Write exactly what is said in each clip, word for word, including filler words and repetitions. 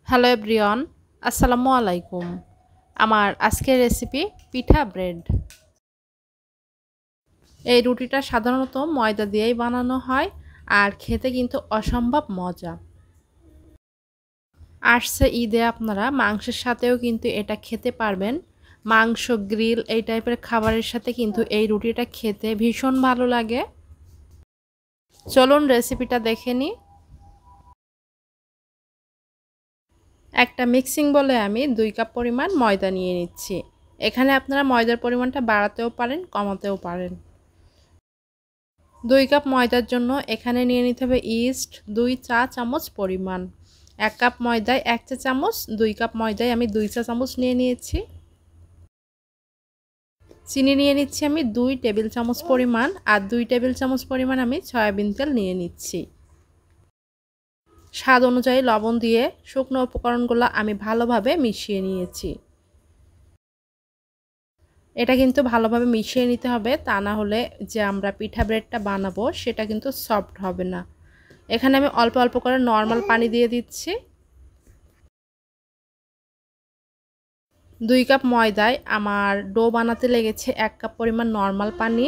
Hello everyone, আসসালামু আলাইকুম। আমার আজকের রেসিপি পিঠা ব্রেড। এই রুটিটা সাধারণত ময়দা দিয়েই বানানো হয় আর খেতে কিন্তু অসম্ভব মজা। আসছে ঈদে আপনারা মাংসের সাথেও কিন্তু এটা খেতে পারবেন। মাংস, গ্রিল এই টাইপের খাবারের সাথে কিন্তু এই রুটিটা খেতে ভীষণ ভালো লাগে। চলুন রেসিপিটা দেখে নিই। একটা মিক্সিং বলে আমি দুই কাপ পরিমাণ ময়দা নিয়ে নিচ্ছি। এখানে আপনারা ময়দার পরিমাণটা বাড়াতেও পারেন, কমাতেও পারেন। দুই কাপ ময়দার জন্য এখানে নিয়ে নিতে হবে ইস্ট দুই চা চামচ পরিমাণ। এক কাপ ময়দায় এক চা চামচ, দুই কাপ ময়দায় আমি দুই চা চামচ নিয়ে নিয়েছি। চিনি নিয়ে নিচ্ছি আমি দুই টেবিল চামচ পরিমাণ, আর দুই টেবিল চামচ পরিমাণ আমি সয়াবিন তেল নিয়ে নিচ্ছি। স্বাদ অনুযায়ী লবণ দিয়ে শুকনো উপকরণগুলো আমি ভালোভাবে মিশিয়ে নিয়েছি। এটা কিন্তু ভালোভাবে মিশিয়ে নিতে হবে, তা না হলে যে আমরা পিঠা ব্রেডটা বানাবো সেটা কিন্তু সফট হবে না। এখানে আমি অল্প অল্প করে নর্মাল পানি দিয়ে দিচ্ছি। দুই কাপ ময়দায় আমার ডো বানাতে লেগেছে এক কাপ পরিমাণ নর্মাল পানি।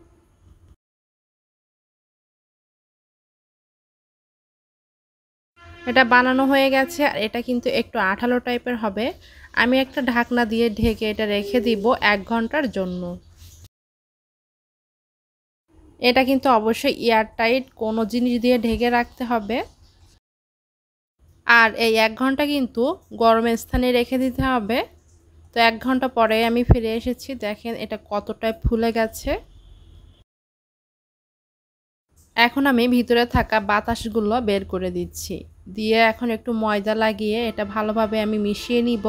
এটা বানানো হয়ে গেছে আর এটা কিন্তু একটু আঠালো টাইপের হবে। আমি একটা ঢাকনা দিয়ে ঢেকে এটা রেখে দিব এক ঘন্টার জন্য। এটা কিন্তু অবশ্যই এয়ারটাইট কোনো জিনিস দিয়ে ঢেকে রাখতে হবে। আর এই এক ঘন্টা কিন্তু গরম স্থানে রেখে দিতে হবে। তো এক ঘন্টা পরে আমি ফিরে এসেছি, দেখেন এটা কতটা ফুলে গেছে। এখন আমি ভিতরে থাকা বাতাসগুলো বের করে দিচ্ছি, দিয়ে এখন একটু ময়দা লাগিয়ে এটা ভালোভাবে আমি মিশিয়ে নিব।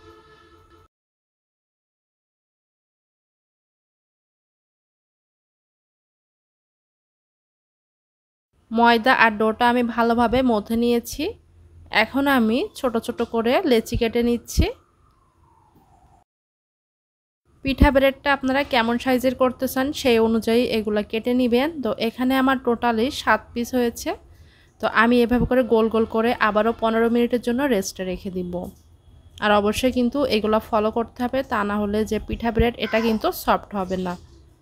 ময়দা আর ডোটা আমি ভালোভাবে মথে নিয়েছি। এখন আমি ছোট ছোট করে লেচি কেটে নিচ্ছি। পিঠা ব্রেডটা আপনারা কেমন সাইজের করতে চান সেই অনুযায়ী এগুলো কেটে নেবেন। তো এখানে আমার টোটালি সাত পিস হয়েছে। তো আমি এভাবে করে গোল গোল করে আবারও পনেরো মিনিটের জন্য রেস্টে রেখে দিব। আর অবশ্যই কিন্তু এগুলো ফলো করতে হবে, তা না হলে যে পিঠা ব্রেড এটা কিন্তু সফট হবে না।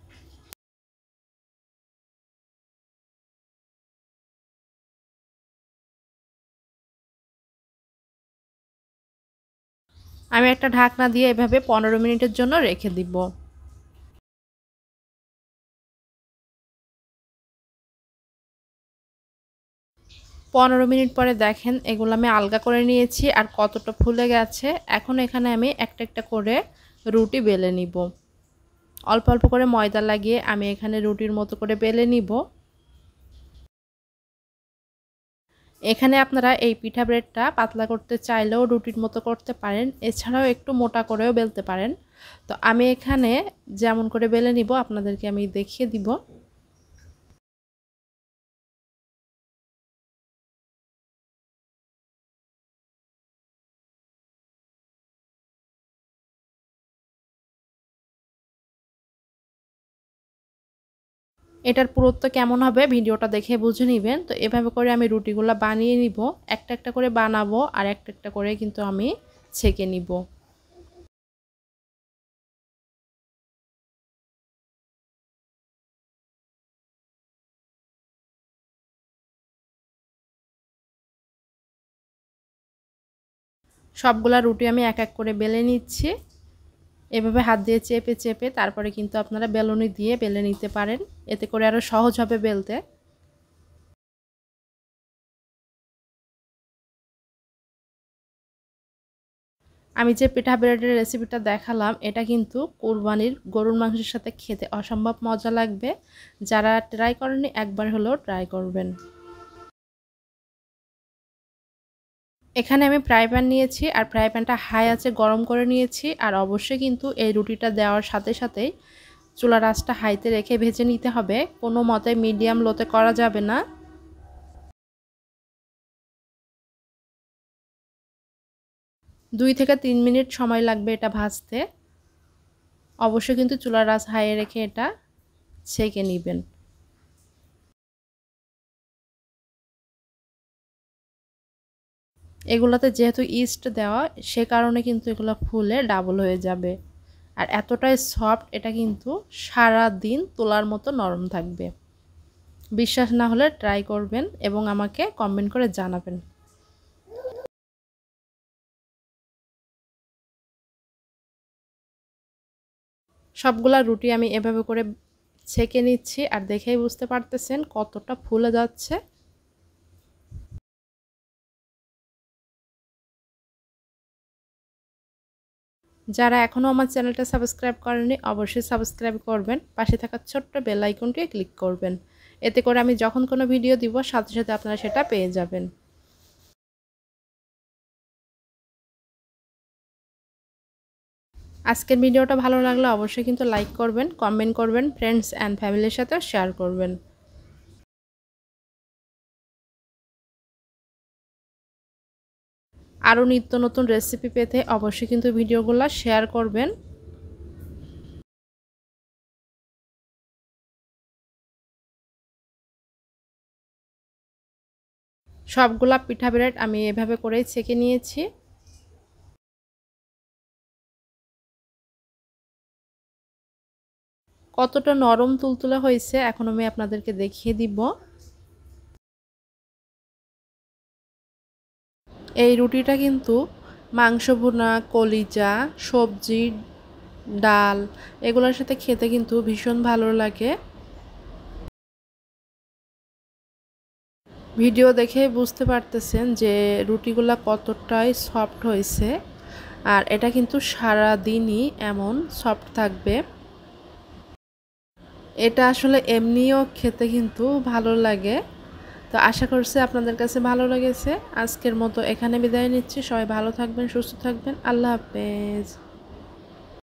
আমি একটা ঢাকনা দিয়ে এভাবে পনেরো মিনিটের জন্য রেখে দিব। পনেরো মিনিট পরে দেখেন এগুলো আমি আলগা করে নিয়েছি আর কতটা ফুলে গেছে। এখন এখানে আমি একটা একটা করে রুটি বেলে নিব। অল্প অল্প করে ময়দা লাগিয়ে আমি এখানে রুটির মতো করে বেলে নিব। এখানে আপনারা এই পিঠা ব্রেডটা পাতলা করতে চাইলেও রুটির মতো করতে পারেন, এছাড়াও একটু মোটা করেও বেলতে পারেন। তো আমি এখানে যেমন করে বেলে নিব আপনাদেরকে আমি দেখিয়ে দিব। এটার পুরুত্ব কেমন হবে ভিডিওটা দেখে বুঝে নেবেন। তো এভাবে করে আমি রুটিগুলো বানিয়ে নিব, একটা একটা করে বানাবো আর একটা একটা করে কিন্তু আমি ছেঁকে নিব। সবগুলা রুটি আমি এক এক করে বেলে নিচ্ছি। এভাবে হাত দিয়ে চেপে চেপে তারপরে কিন্তু আপনারা বেলুনি দিয়ে বেলে নিতে পারেন, এতে করে আরও সহজ হবে বেলতে। আমি যে পিঠা ব্রেডের রেসিপিটা দেখালাম এটা কিন্তু কুরবানির গরুর মাংসের সাথে খেতে অসম্ভব মজা লাগবে। যারা ট্রাই করেননি একবার হলেও ট্রাই করবেন। এখানে আমি ফ্রাই প্যান নিয়েছি আর ফ্রাই প্যানটা হাই আঁচে গরম করে নিয়েছি। আর অবশ্যই কিন্তু এই রুটিটা দেওয়ার সাথে সাথেই চুলার আঁচটা হাইতে রেখে ভেজে নিতে হবে, কোনো মতে মিডিয়াম লোতে করা যাবে না। দুই থেকে তিন মিনিট সময় লাগবে এটা ভাজতে। অবশ্যই কিন্তু চুলার আঁচ হাইয়ে রেখে এটা ছেঁকে নেবেন। এগুলাতে যেহেতু ইস্ট দেওয়া সে কারণে কিন্তু এগুলো ফুলে ডাবল হয়ে যাবে। আর এতটাই সফট, এটা কিন্তু সারা দিন তোলার মতো নরম থাকবে। বিশ্বাস না হলে ট্রাই করবেন এবং আমাকে কমেন্ট করে জানাবেন। সবগুলা রুটি আমি এভাবে করে ছেঁকে নিচ্ছি আর দেখেই বুঝতে পারতেছেন কতটা ফুলে যাচ্ছে। যারা এখনও আমার চ্যানেলটা সাবস্ক্রাইব করেনি অবশ্যই সাবস্ক্রাইব করবেন, পাশে থাকা ছোট্ট বেল আইকনটি ক্লিক করবেন। এতে করে আমি যখন কোনো ভিডিও দিব সাথে সাথে আপনারা সেটা পেয়ে যাবেন। আজকের ভিডিওটা ভালো লাগলে অবশ্যই কিন্তু লাইক করবেন, কমেন্ট করবেন, ফ্রেন্ডস অ্যান্ড ফ্যামিলির সাথে শেয়ার করবেন। আরও নিত্য নতুন রেসিপি পেতে অবশ্যই কিন্তু ভিডিওগুলো শেয়ার করবেন। সবগুলা পিঠা ব্রেড আমি এভাবে করেই ছেঁকে নিয়েছি। কতটা নরম তুলতুলে হয়েছে এখন আমি আপনাদেরকে দেখিয়ে দিব। এই রুটিটা কিন্তু মাংস ভুনা, কলিজা, সবজি, ডাল এগুলোর সাথে খেতে কিন্তু ভীষণ ভালো লাগে। ভিডিও দেখে বুঝতে পারতেছেন যে রুটিগুলা কতটাই সফট হয়েছে, আর এটা কিন্তু সারা দিনই এমন সফট থাকবে। এটা আসলে এমনিও খেতে কিন্তু ভালো লাগে। তো আশা করছি আপনাদের কাছে ভালো লেগেছে। আজকের মতো এখানে বিদায় নিচ্ছি। সবাই ভালো থাকবেন, সুস্থ থাকবেন। আল্লাহ হাফেজ।